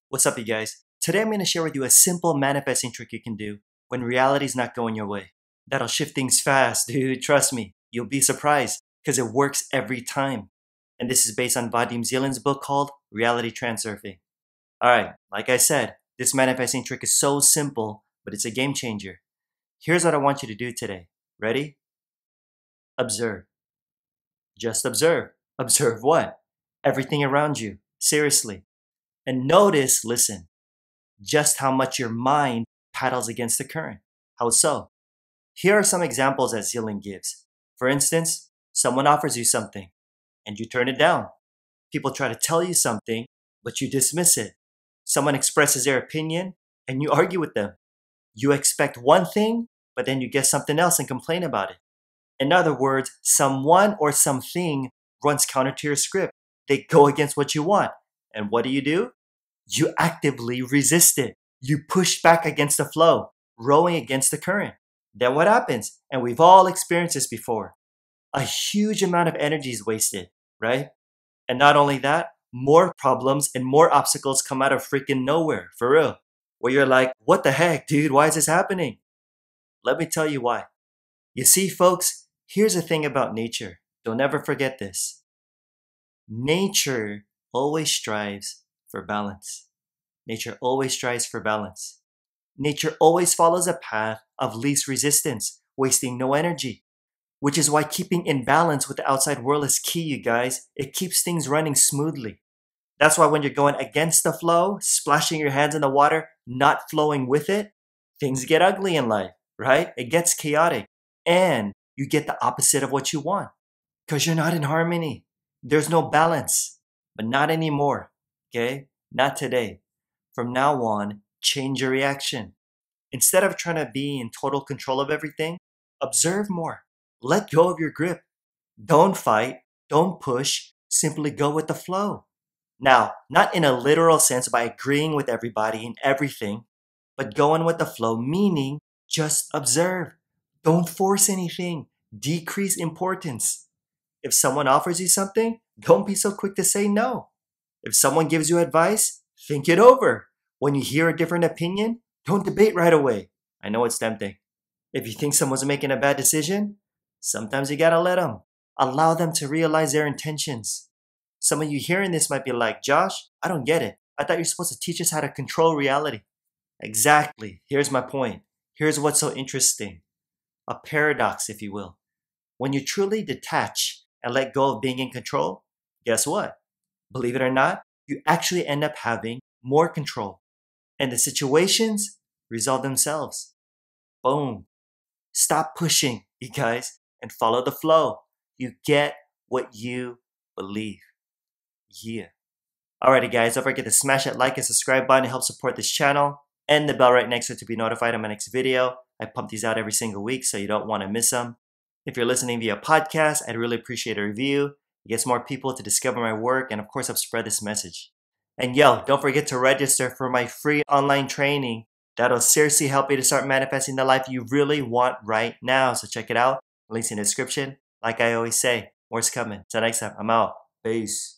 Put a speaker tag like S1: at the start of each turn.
S1: What's up, you guys? Today I'm going to share with you a simple manifesting trick you can do when reality's not going your way. That'll shift things fast, dude. Trust me. You'll be surprised because it works every time. And this is based on Vadim Zeland's book called Reality Transurfing. Alright, like I said, this manifesting trick is so simple, but it's a game changer. Here's what I want you to do today. Ready? Observe. Just observe. Observe what? Everything around you. Seriously. And notice, listen, just how much your mind paddles against the current. How so? Here are some examples that Zeland gives. For instance, someone offers you something and you turn it down. People try to tell you something, but you dismiss it. Someone expresses their opinion and you argue with them. You expect one thing, but then you get something else and complain about it. In other words, someone or something runs counter to your script. They go against what you want. And what do? You actively resist it. You push back against the flow, rowing against the current. Then what happens? And we've all experienced this before. A huge amount of energy is wasted, right? And not only that, more problems and more obstacles come out of freaking nowhere, for real. Where you're like, what the heck, dude? Why is this happening? Let me tell you why. You see, folks, here's the thing about nature. Don't ever forget this. Nature always strives for balance. Nature always strives for balance. Nature always follows a path of least resistance, wasting no energy. Which is why keeping in balance with the outside world is key, you guys. It keeps things running smoothly. That's why when you're going against the flow, splashing your hands in the water, not flowing with it, things get ugly in life, right? It gets chaotic. And you get the opposite of what you want. Because you're not in harmony. There's no balance. But not anymore, okay? Not today. From now on, change your reaction. Instead of trying to be in total control of everything, observe more. Let go of your grip. Don't fight. Don't push. Simply go with the flow. Now, not in a literal sense by agreeing with everybody and everything, but going with the flow, meaning just observe. Don't force anything. Decrease importance. If someone offers you something, don't be so quick to say no. If someone gives you advice, think it over. When you hear a different opinion, don't debate right away. I know it's tempting. If you think someone's making a bad decision, sometimes you gotta let them. Allow them to realize their intentions. Some of you hearing this might be like, Josh, I don't get it. I thought you're supposed to teach us how to control reality. Exactly. Here's my point. Here's what's so interesting. A paradox, if you will. When you truly detach and let go of being in control, guess what? Believe it or not, you actually end up having more control. And the situations resolve themselves. Boom. Stop pushing, you guys, and follow the flow. You get what you believe. Yeah. Alrighty, guys, don't forget to smash that like and subscribe button to help support this channel. And the bell right next to it to be notified of my next video. I pump these out every single week, so you don't want to miss them. If you're listening via podcast, I'd really appreciate a review. It gets more people to discover my work and, of course, help spread this message. And yo, don't forget to register for my free online training. That'll seriously help you to start manifesting the life you really want right now. So check it out. Links in the description. Like I always say, more's coming. Till next time, I'm out. Peace.